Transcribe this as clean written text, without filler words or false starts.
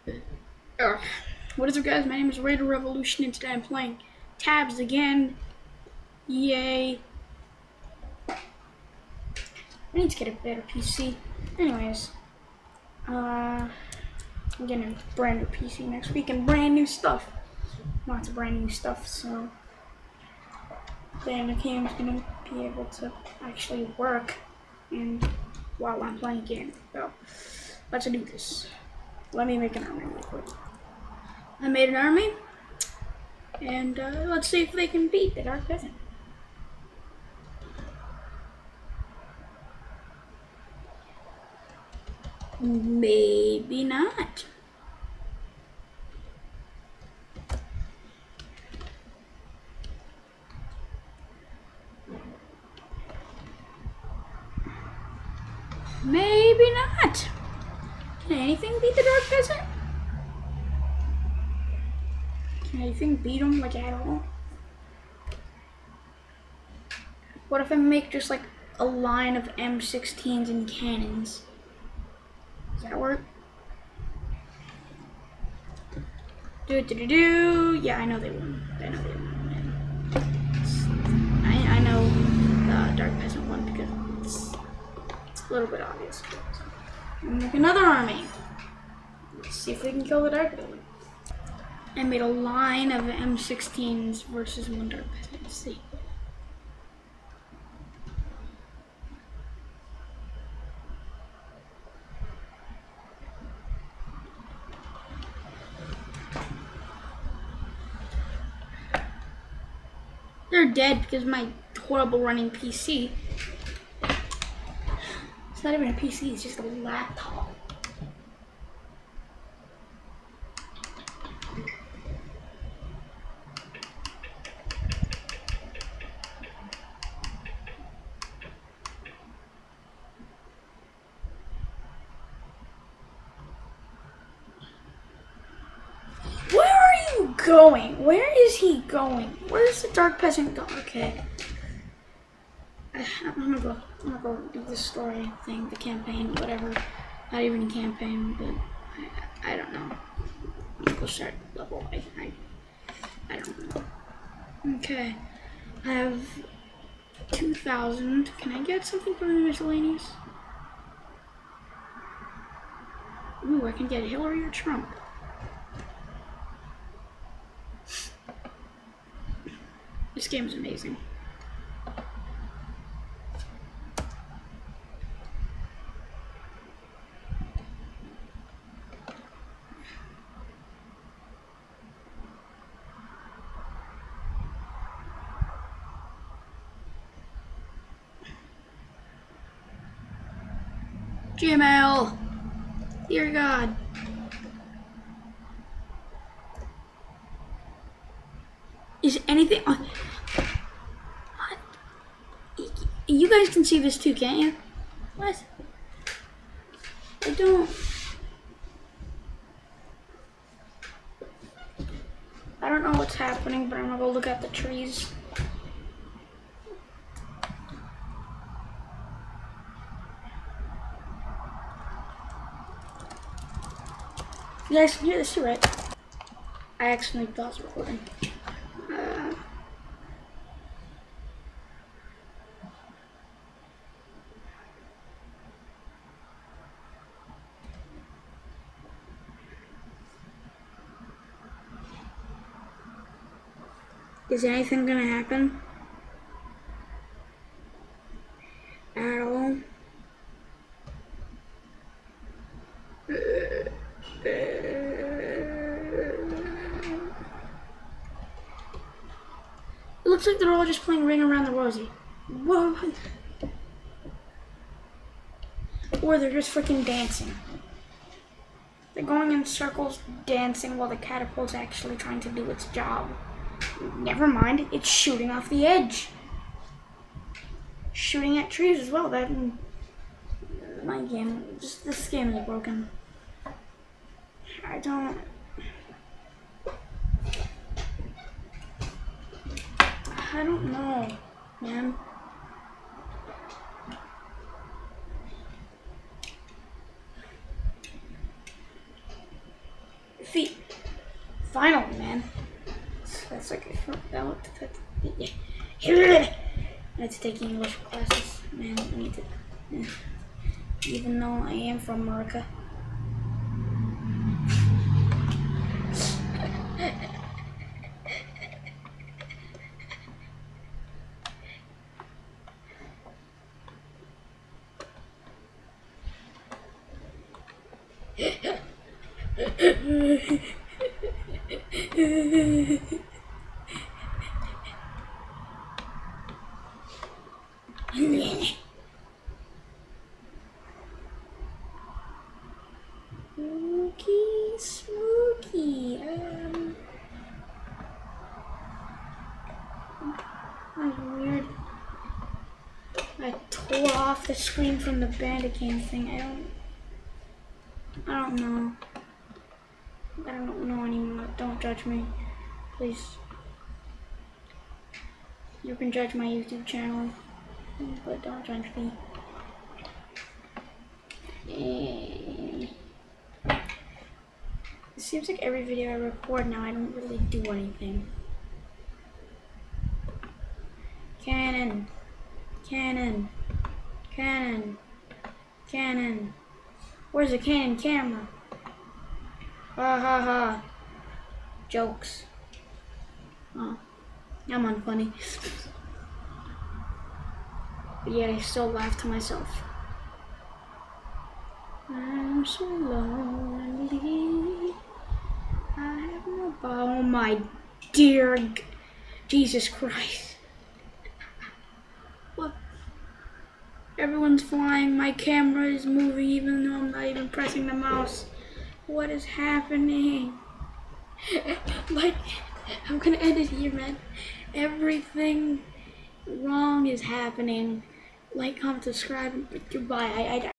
Ugh. What is up, guys? My name is Raider Revolution, and today I'm playing Tabs again. Yay. I need to get a better PC. Anyways, I'm getting a brand new PC next week and brand new stuff. Lots of brand new stuff, so then the game's gonna be able to actually work and while I'm playing a game. So let's do this. Let me make an army real quick. I made an army, and let's see if they can beat the Dark Peasant. Maybe not. Maybe not. Can anything beat the Dark Peasant? Can anything beat him, like, at all? What if I make just, like, a line of M16s and cannons? Does that work? Yeah, I know they won. I know Dark Peasant won because it's a little bit obvious. So, I'm gonna make another army. Let's see if we can kill the Dark Peasant. I made a line of M16s versus one Dark Peasant. Let's see. They're dead because of my horrible running PC. It's not even a PC, it's just a laptop. Where are you going? Where is he going? Where's the Dark Peasant going? Okay. I'm gonna go do this story thing, the campaign, whatever. Not even a campaign, but I don't know. I'm gonna go start level. I don't know. Okay. I have 2,000. Can I get something from the miscellaneous? Ooh, I can get Hillary or Trump. This game is amazing. Gmail! Dear God. Is anything on? What? You guys can see this too, can't you? What? I don't. I don't know what's happening, but I'm gonna go look at the trees. You guys can hear this too, right? I accidentally paused recording. Is anything gonna happen? At all? It looks like they're all just playing Ring Around the Rosie. Whoa. Or they're just freaking dancing. They're going in circles, dancing, while the catapult's actually trying to do its job. Never mind, it's shooting off the edge. Shooting at trees as well. That my game, just this game is broken. I don't know, man. feet. Finally, man. That's like that looked. Yeah. I had to take English classes, man. I need to. Yeah. Even though I am from America. Spooky. That was weird. I tore off the screen from the Bandicam thing. I don't know. I don't know anymore. Don't judge me, please. You can judge my YouTube channel, but don't judge me. It seems like every video I record now, I don't really do anything. Canon, Canon, Canon, Canon. Where's the Canon camera? Ha ha ha. Jokes. Oh, I'm unfunny. But yet I still laugh to myself. I'm so lonely. I have no. Oh my dear Jesus Christ. What? Everyone's flying. My camera is moving even though I'm not even pressing the mouse. What is happening? Like, I'm gonna end it here, man. Everything wrong is happening. Like, comment, subscribe, and goodbye.